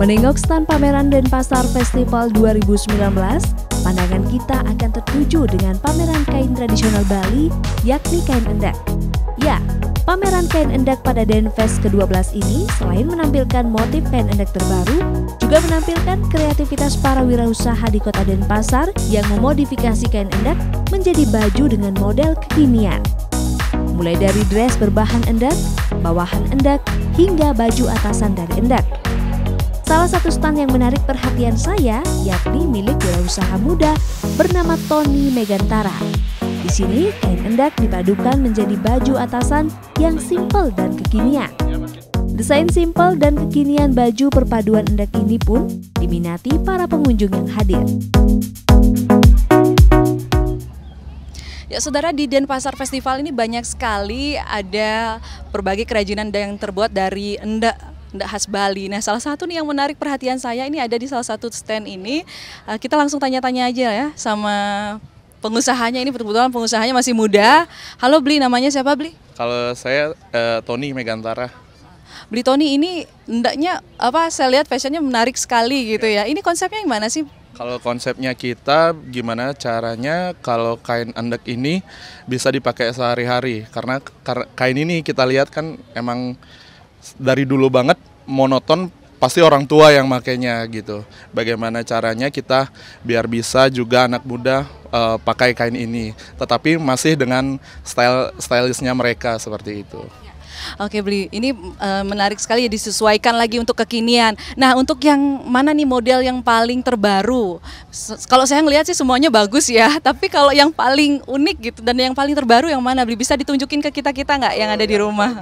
Menengok stand pameran Denpasar Festival 2019, pandangan kita akan tertuju dengan pameran kain tradisional Bali, yakni kain endak. Ya, pameran kain endak pada Denfest ke-12 ini selain menampilkan motif kain endak terbaru, juga menampilkan kreativitas para wirausaha di kota Denpasar yang memodifikasi kain endak menjadi baju dengan model kekinian. Mulai dari dress berbahan endak, bawahan endak, hingga baju atasan dari endak. Salah satu stand yang menarik perhatian saya yakni milik wirausaha muda bernama Tony Megantara. Di sini kain endak dipadukan menjadi baju atasan yang simpel dan kekinian. Desain simpel dan kekinian baju perpaduan endak ini pun diminati para pengunjung yang hadir. Ya saudara, di Denpasar Festival ini banyak sekali ada berbagai kerajinan yang terbuat dari endak khas Bali. Nah, salah satu nih yang menarik perhatian saya ini ada di salah satu stand ini. Kita langsung tanya-tanya aja ya sama pengusahanya. Ini kebetulan pengusahanya masih muda. Halo Bli, namanya siapa Bli? Kalau saya Tony Megantara. Bli, Tony, ini endaknya apa? Saya lihat fashionnya menarik sekali gitu ya. Ini konsepnya gimana sih? Kalau konsepnya kita gimana caranya kalau kain endak ini bisa dipakai sehari-hari. Karena kain ini kita lihat kan emang dari dulu banget monoton, pasti orang tua yang makainya gitu. Bagaimana caranya kita biar bisa juga anak muda pakai kain ini, tetapi masih dengan stylisnya mereka seperti itu. Oke Bli, ini menarik sekali ya, disesuaikan lagi untuk kekinian. Nah, untuk yang mana nih model yang paling terbaru? Kalau saya ngelihat sih semuanya bagus ya, tapi kalau yang paling unik gitu dan yang paling terbaru yang mana Bli? Bisa ditunjukin ke kita-kita nggak yang ada di rumah?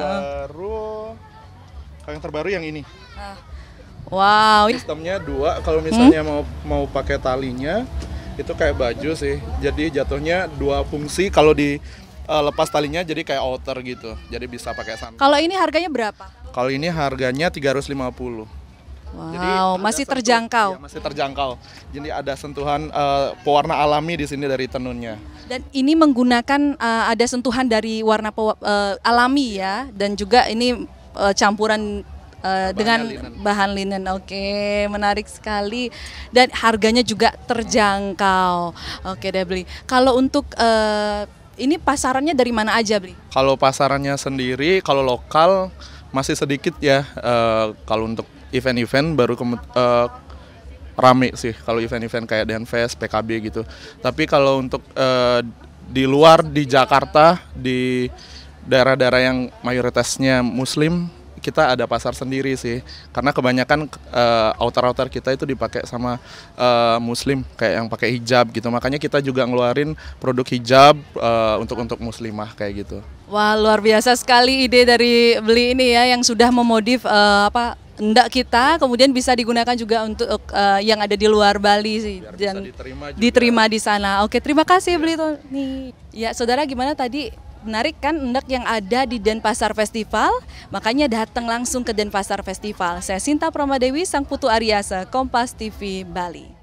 Yang terbaru yang ini. Wow. Sistemnya dua, kalau misalnya mau pakai talinya itu kayak baju sih. Jadi jatuhnya dua fungsi, kalau di lepas talinya jadi kayak outer gitu. Jadi bisa pakai sandal. Kalau ini harganya berapa? Kalau ini harganya 350. Wow, jadi masih terjangkau. Ya, masih terjangkau. Jadi ada sentuhan pewarna alami di sini dari tenunnya. Dan ini menggunakan ada sentuhan dari warna alami ya, dan juga ini campuran dengan bahan linen. Oke, menarik sekali dan harganya juga terjangkau. Oke deh Bli. Kalau untuk ini pasarannya dari mana aja Bli? Kalau pasarannya sendiri, kalau lokal masih sedikit ya. Kalau untuk event-event baru rame sih. Kalau event-event kayak Denfest, PKB gitu. Tapi kalau untuk di luar, di Jakarta, di daerah-daerah yang mayoritasnya Muslim, kita ada pasar sendiri sih, karena kebanyakan outer-outer kita itu dipakai sama Muslim, kayak yang pakai hijab gitu. Makanya kita juga ngeluarin produk hijab untuk muslimah kayak gitu. Wah, luar biasa sekali ide dari Bli ini ya, yang sudah memodif endak kita, kemudian bisa digunakan juga untuk yang ada di luar Bali sih, dan diterima di sana. Oke, terima kasih Bli Tony. Ya saudara, gimana tadi? Menarik kan endak yang ada di Denpasar Festival? Makanya datang langsung ke Denpasar Festival. Saya Sinta Promadewi, Sang Putu Ariasa, Kompas TV Bali.